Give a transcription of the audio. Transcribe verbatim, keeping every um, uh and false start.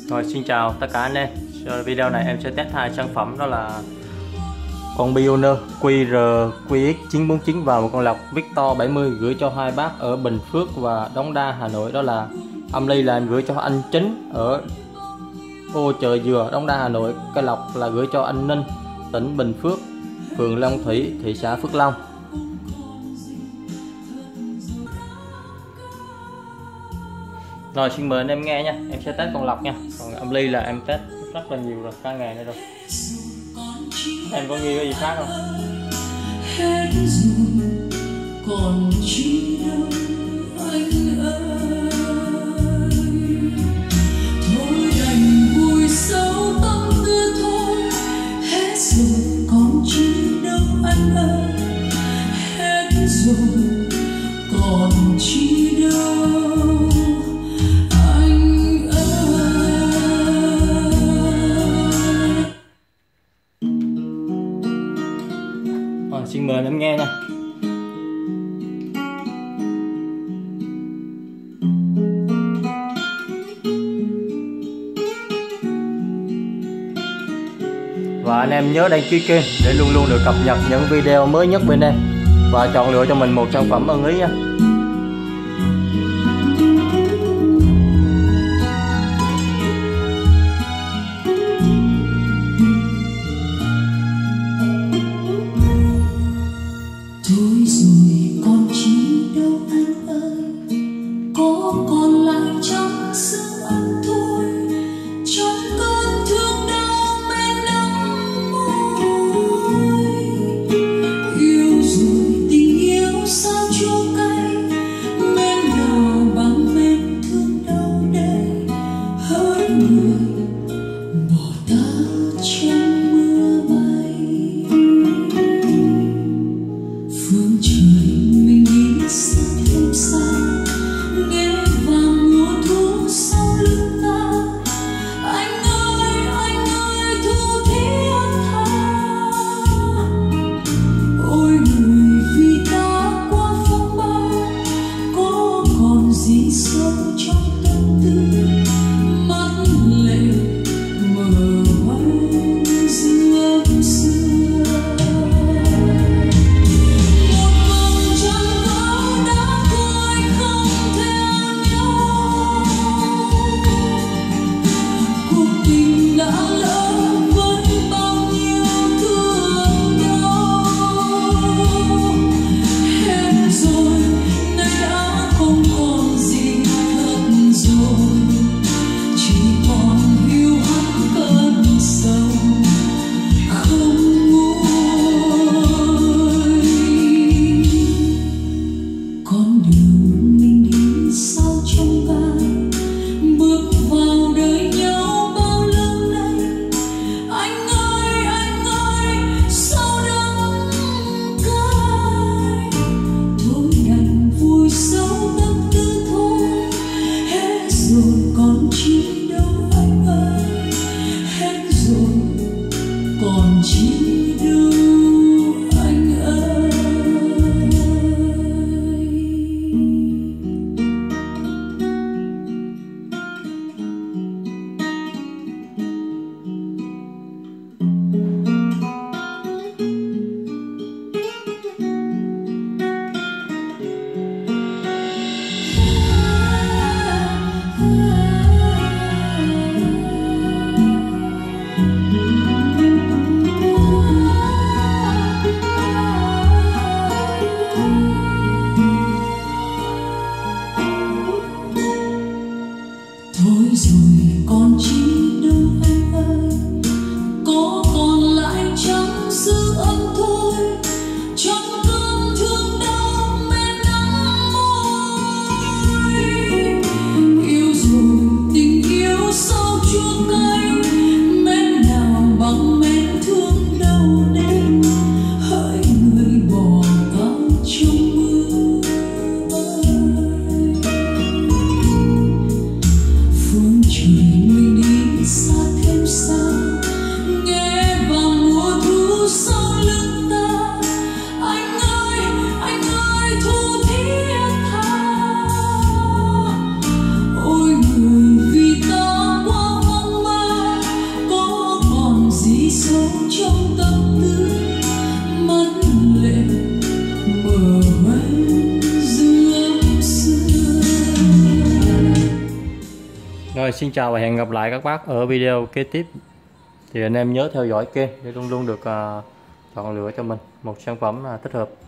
Rồi, xin chào tất cả anh em. Trong video này em sẽ test hai sản phẩm, đó là con Pioneer Q R Q X chín bốn chín và một con lọc Victor bảy mươi gửi cho hai bác ở Bình Phước và Đống Đa, Hà Nội. Đó là âm ly là em gửi cho anh Chính ở ô Chợ Dừa, Đống Đa, Hà Nội. Cái lọc là gửi cho anh Ninh, tỉnh Bình Phước, phường Long Thủy, thị xã Phước Long. Rồi, xin mời anh em nghe nha. Em sẽ test con lọc nha. Còn âm ly là em test rất là nhiều rồi, cả ngày nữa rồi. Em có nghi cái gì khác không? Hết rồi, còn chi đâu anh ơi. Thôi đành vùi sâu tâm tư thôi. Hết rồi, còn chi đâu anh ơi. Hết rồi, còn chi đâu. Xin mời em nghe nha. Và anh em nhớ đăng ký kênh để luôn luôn được cập nhật những video mới nhất bên em, và chọn lựa cho mình một sản phẩm ưng ý nha. Ooh. Rồi xin chào và hẹn gặp lại các bác ở video kế tiếp. Thì anh em nhớ theo dõi kênh để luôn luôn được uh, chọn lựa cho mình một sản phẩm uh, thích hợp.